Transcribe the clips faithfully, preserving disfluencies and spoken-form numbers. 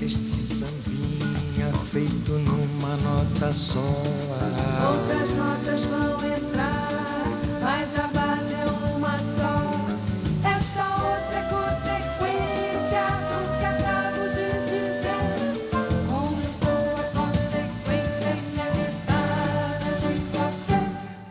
este sambinha feito numa nota só. Outras notas vão entrar, mas a base é uma só. Esta outra é consequência do que acabo de dizer. Começou a consequência inevitável de você.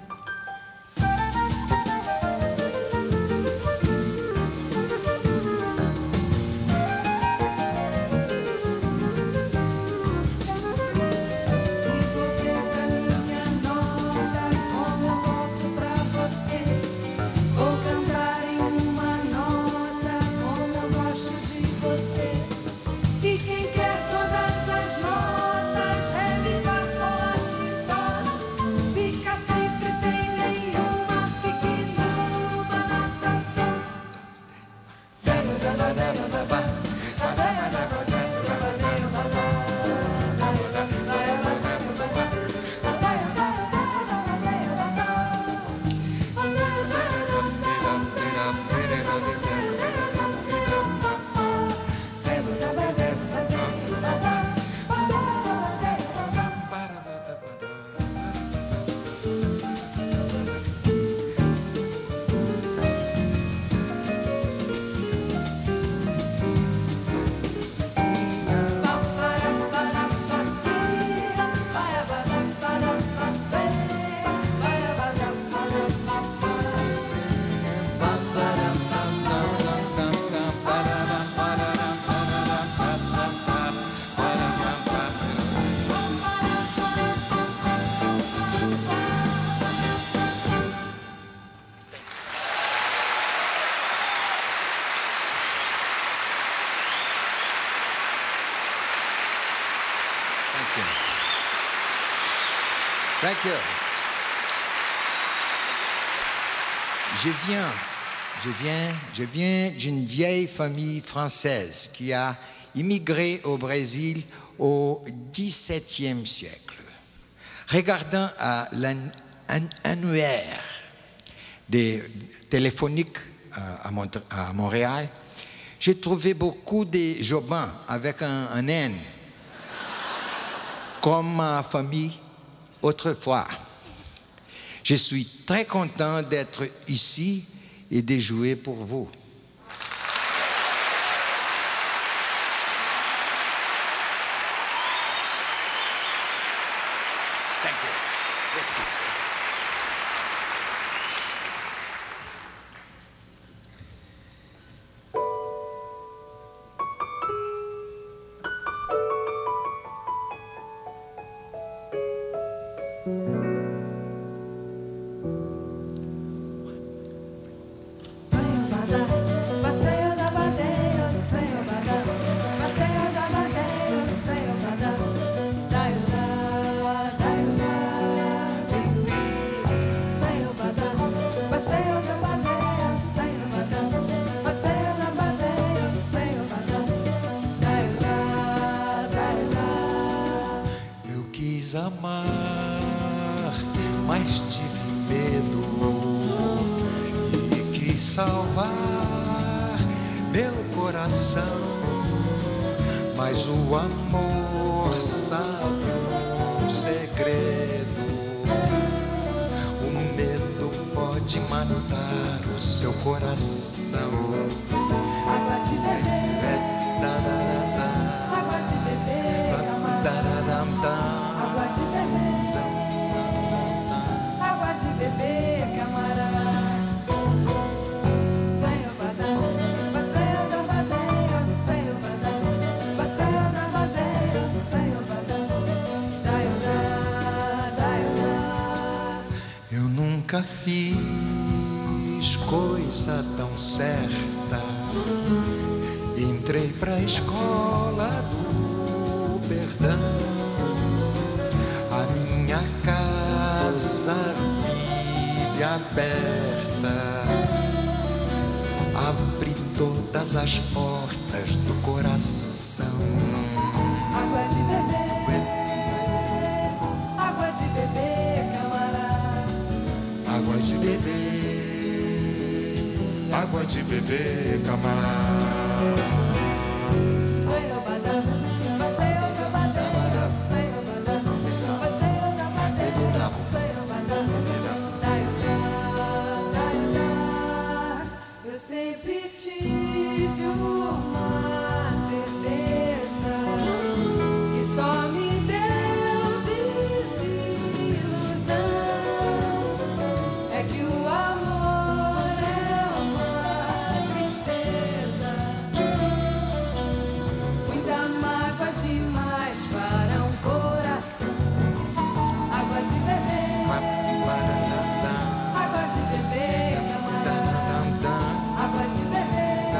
Thank you. Je viens, je viens, je viens d'une vieille famille française qui a immigré au Brésil au dix-septième siècle. Regardant à l'annuaire des téléphoniques à, Mont à Montréal, j'ai trouvé beaucoup de Jobins avec un, un N, comme ma famille autrefois. Je suis très content d'être ici et de jouer pour vous. Thank you. Merci. Amar, mas tive medo e quis salvar meu coração, mas o amor sabe um segredo. O medo pode matar o seu coração. Água de beber, água de beber, camarada. Água de beber, camarada. Venha badão, bateia da badeia, venha badão, bateia da badeia, venha badão, daio da, daio da. Eu nunca fiz coisa tão certa. Entrei pra escola do perdão. A minha casa vive aberta, abre todas as portas do coração. Água de beber, água de beber, camarada. Água de beber, água de beber, camarada. Venha badão, sempre tive uma certeza que só me deu desilusão. É que o amor é uma tristeza, muita mágoa demais para um coração. Água de beber, água de beber, camarada. Água de beber,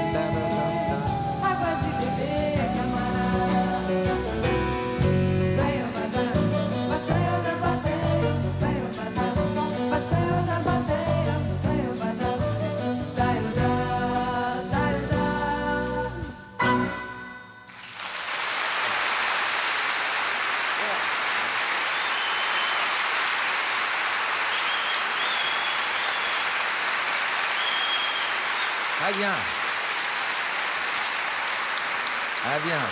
água de beber, camarada. Veio badar, bateu na bateia, veio badar, bateu na bateia, veio badar, daio dá, daio dá. Très bien. Très bien.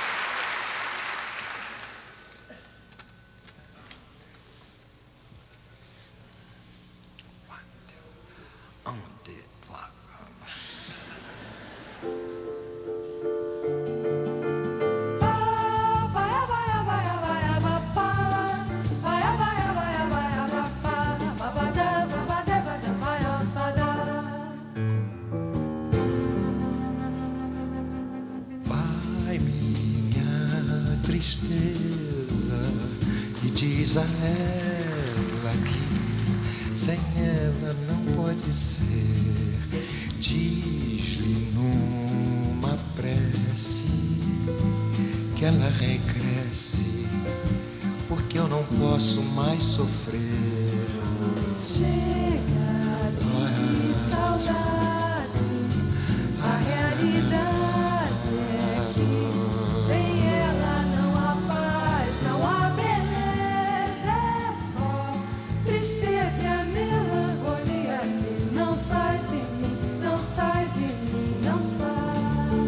Un, deux, trois. Vai, minha tristeza, e diz a ela que sem ela não pode ser. Diz-lhe numa prece que ela regresse, porque eu não posso mais sofrer. Chega de saudade, a realidade é que sem ela não há paz, não há beleza, é só tristeza e a melancolia que não sai de mim, não sai de mim, não sai.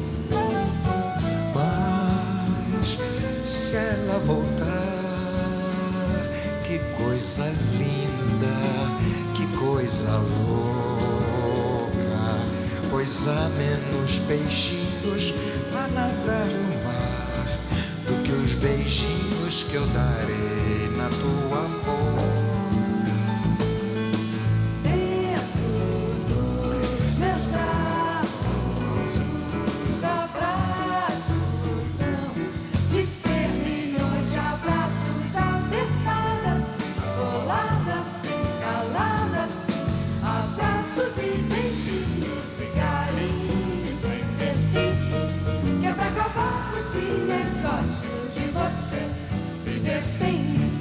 Mas se ela voltar, que coisa linda, que coisa louca, pois há menos peixinhos a nadar no mar do que os beijinhos que eu darei na tua boca. Dentro dos meus braços, os abraços são de ser milhões de abraços apertados, colados, calados, abraços e beijinhos e carinhos sem ter fim, que é pra acabar com esse negócio de você viver sem mim.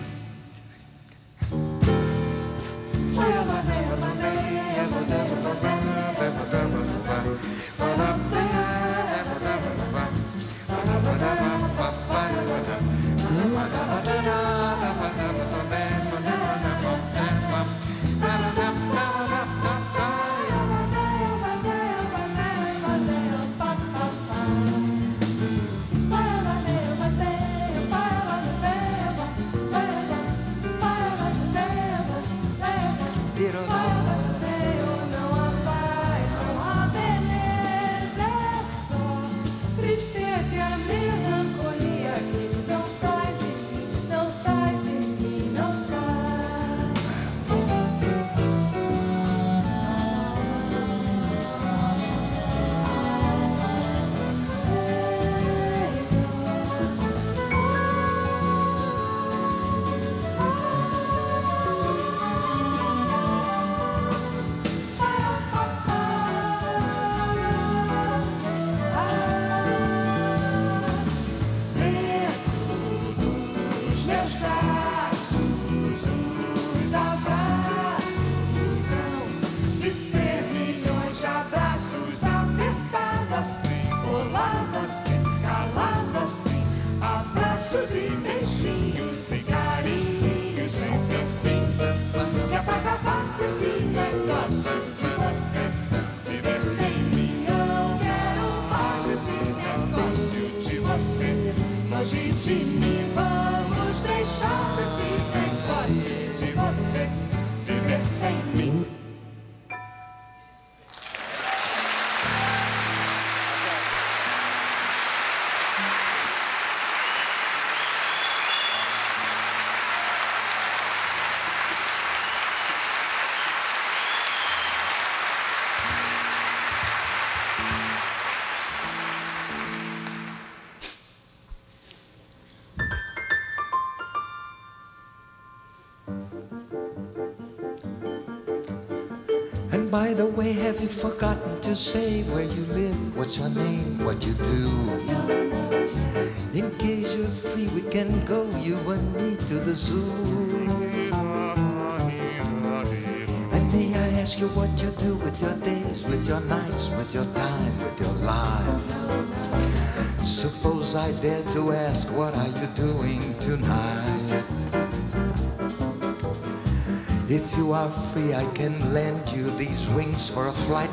Não há paz, não há beleza, é só tristeza e a melancolia que não sai de mim, não sai de mim, não sai. Os meus braços, os abraços são de ser milhões de abraços apertados assim, colados assim, calados assim, abraços e beijinhos e carinhos sem ter fim, que é pra acabar com esse negócio de você viver sem mim. Não quero mais esse negócio de você longe de mim. Vamos deixar esse negócio de você viver sem mim. by the way, have you forgotten to say where you live, what's your name, what you do? In case you're free, we can go, you and me, to the zoo. And may I ask you what you do with your days, with your nights, with your time, with your life? Suppose I dare to ask, what are you doing tonight? If you are free, I can lend you these wings for a flight.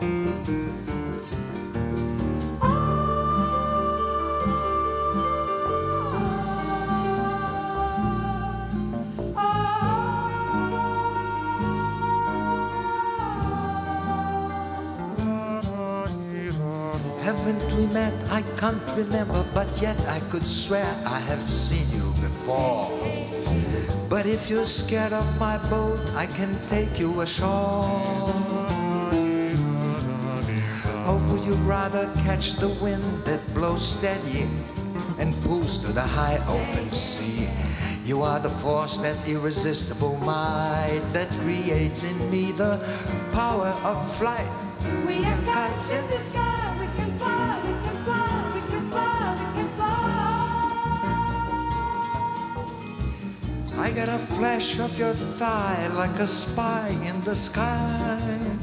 Haven't we met? I can't remember, but yet I could swear I have seen you before. But if you're scared of my boat, I can take you ashore. Or would you rather catch the wind that blows steady and pulls to the high open sea? You are the force, that irresistible might that creates in me the power of flight. We are kites in the sky, we can fly, we can fly, we can fly, we can fly. I got a flash of your thigh like a spy in the sky.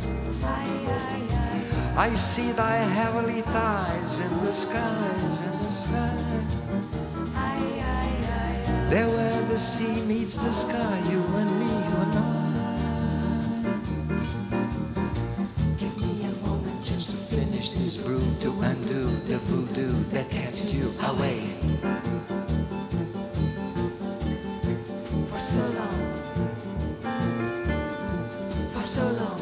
I see thy heavenly thighs in the skies, in the sky. There where the sea meets the sky, you and me, you and I. Give me a moment just to finish this brew, to undo the voodoo that kept you away. For so long, for so long,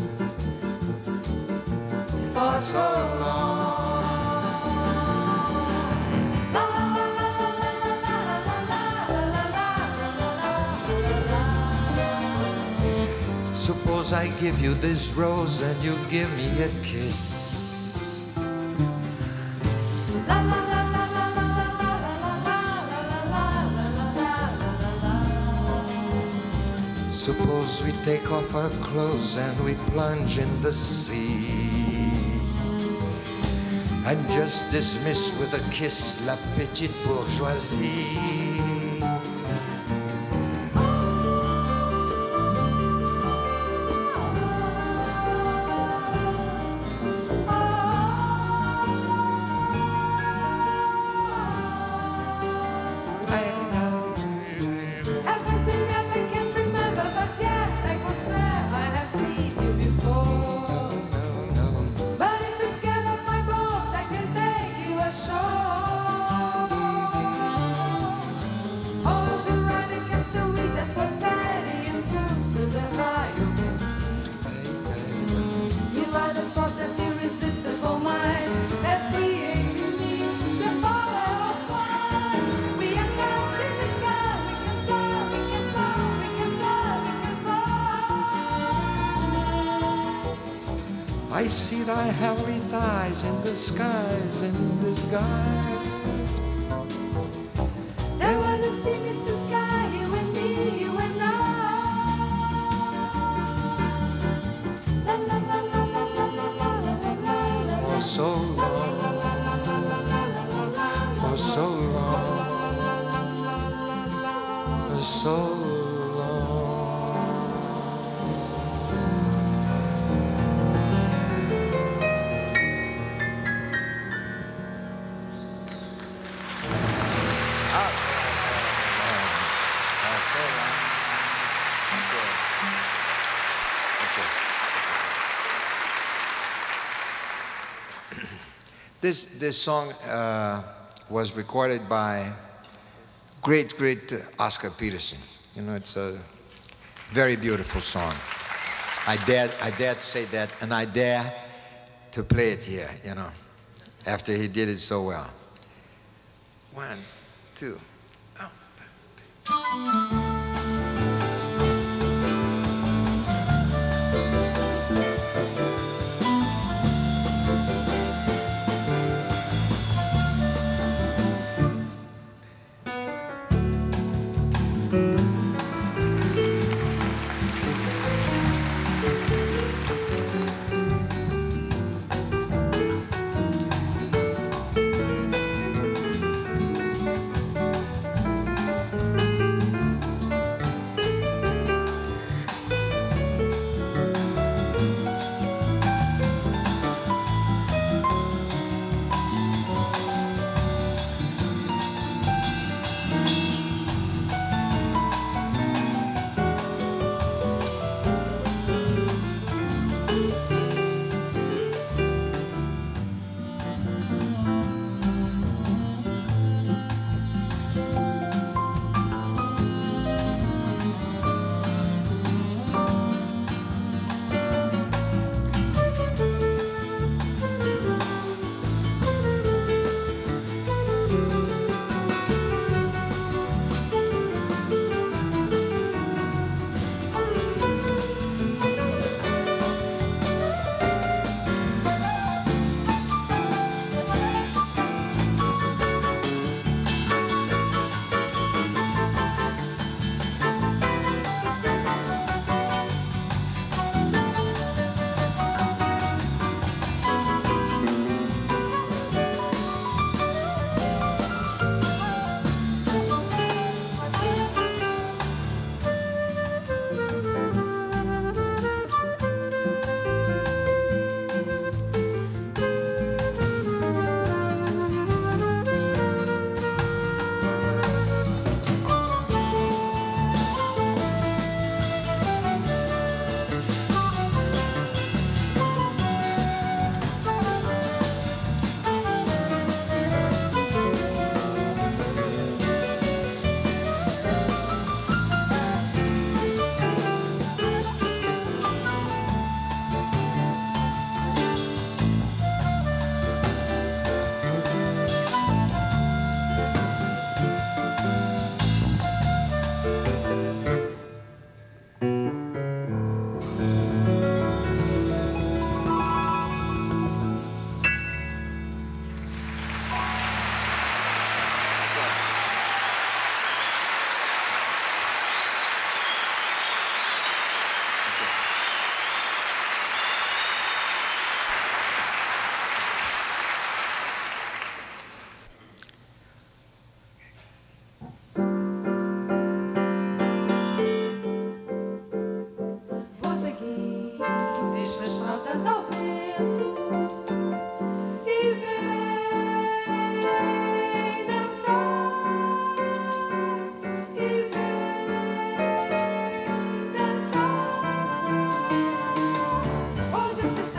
for so long. Suppose I give you this rose and you give me a kiss. Suppose we take off our clothes and we plunge in the sea, and just dismiss with a kiss la petite bourgeoisie. I see thy heavenly thighs in the skies, in the sky. There where the sea meets the sky, you and me, you and I. La la la la la la la la la la. For so long, for so long, for so long. This, this song uh, was recorded by great, great Oscar Peterson. You know, it's a very beautiful song. I dare, I dare to say that, and I dare to play it here, you know, after he did it so well. One, two. Oh.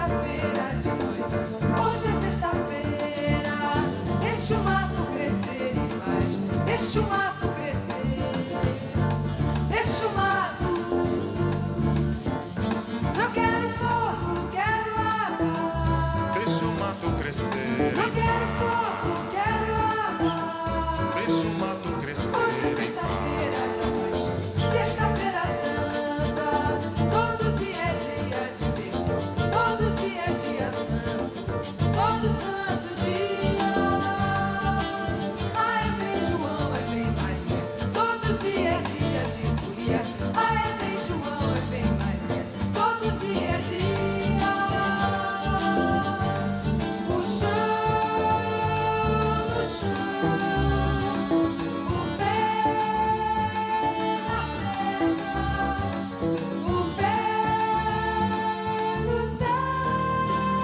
sexta-feira de noite. Hoje é sexta-feira. Deixa o mato crescer em paz. Deixa o mato crescer. Deixa o mato. Não quero fogo, quero água. Deixa o mato crescer. Não quero fogo, quero água. Deixa o mato crescer. Hoje é sexta-feira da noite. Sexta-feira santa. Todo dia é dia de Deus. Todo dia é dia santo. Todo santo dia. Ai, vem João, ai, vem Maria. Todo dia é dia de folia. Ai, vem João, ai, vem Maria. Todo dia é dia. O chão, no chão. O pé na pedra. O pé no céu.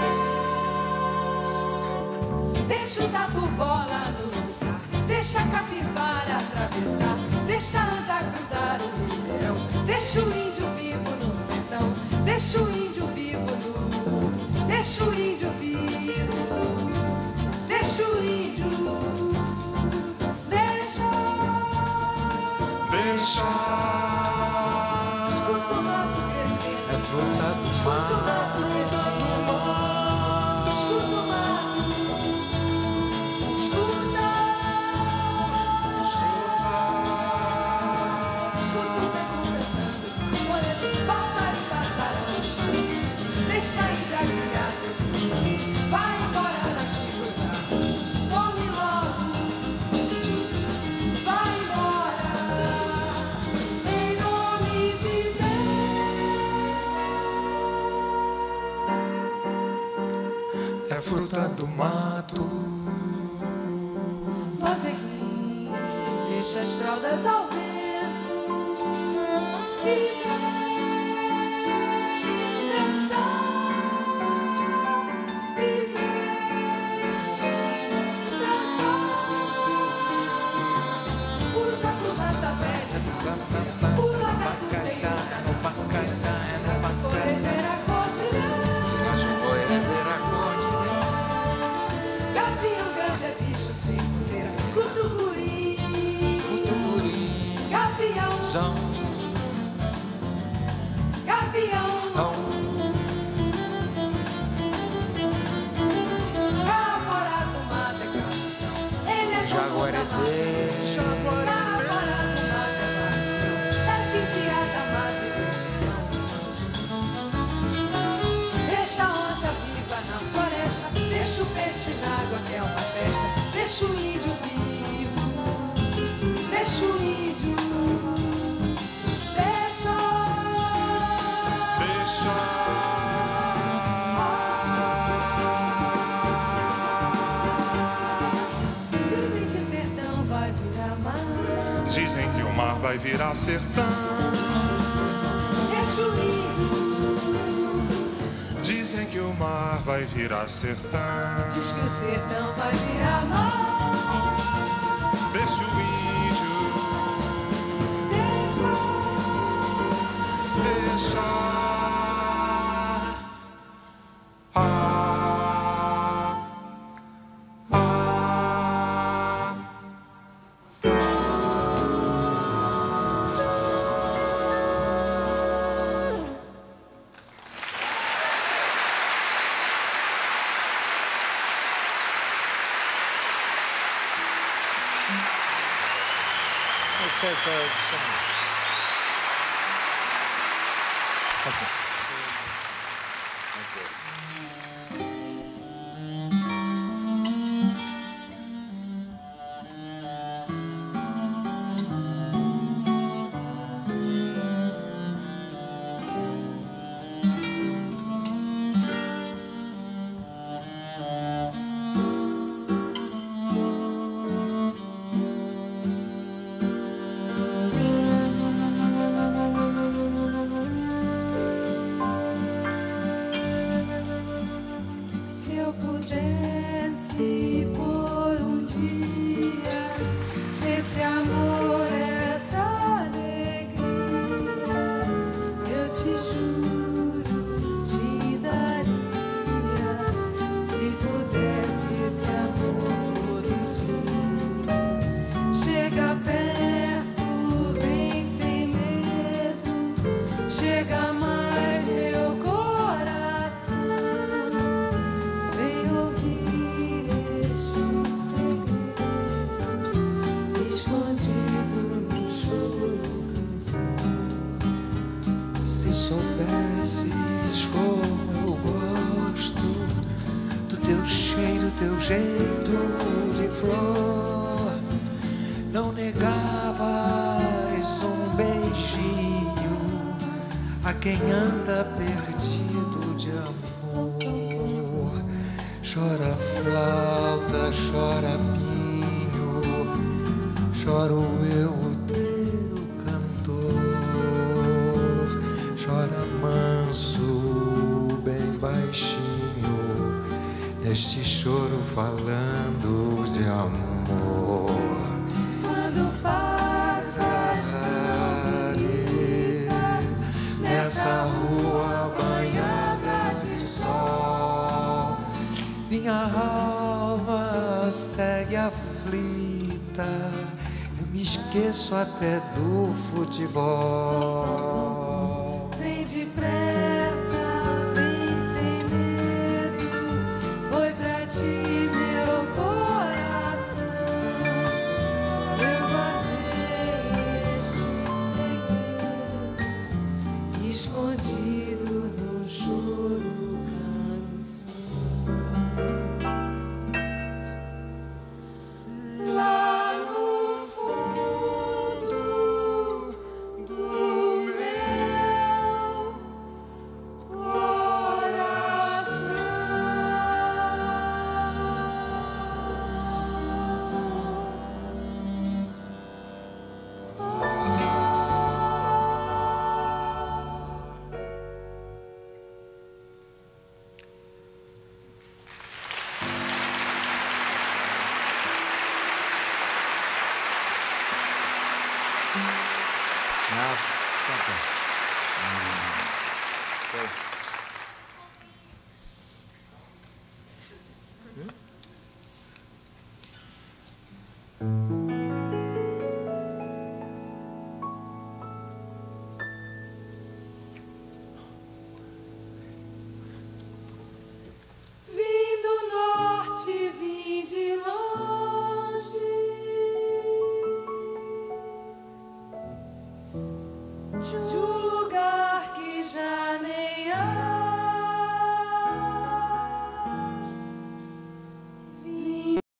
Deixa o tatu bola no lugar. Deixa a capivara atravessar. Deixa a anta cruzar o ribeirão. Deixa o índio vivo no sertão. Deixa o índio vivo no. Deixa o índio vivo. Deixa o índio. Deixa. Deixa. Escuta o mato crescer. É fruta do Escuta o mar. mato crescer. Escuta o mato. Escuta. Escuta o vento cantando. Olha, pássaro, passarando. Deixa a índia criar seu filho. Vai embora daqui, cruzar. Some logo. Vai embora. Em nome de Deus. É fruta do mato. Mozequim, deixa as fraldas ao vento e vem dançar, e vem dançar. Puxa, puxa, tá velha, pula na tuteira, nosso corredeira cordilheira. Nosso forever a cordilheira. Gavião grande é bicho sem coleira, cutucuri, gavião, Zão, gavião, ão, Jaguará do mato é gavião, ele é dono da Jaguareté. mata. Jaguará do mato é gavião, é vigiada mata e decisão. Deixa a onça viva na floresta, deixa o peixe na água que é uma festa, deixa o índio vivo, deixa o índio, deixa. Deixa. Dizem que o sertão vai virar mar. Dizem que o mar vai virar sertão. Deixa o índio, Dizem que o mar vai virar sertão. diz que o sertão vai virar mar. Deixa o índio. Deixa. Deixa. Ah. Ah. It says the song. Okay. teu jeito de flor, não negavas um beijinho a quem anda perdido de amor. Chora flauta, chora pinho, choro eu, o teu cantor. Chora manso, bem baixinho, neste choro falando de amor. Quando passas nessa rua banhada de sol, minha alma segue aflita, eu me esqueço até do futebol. vem depressa.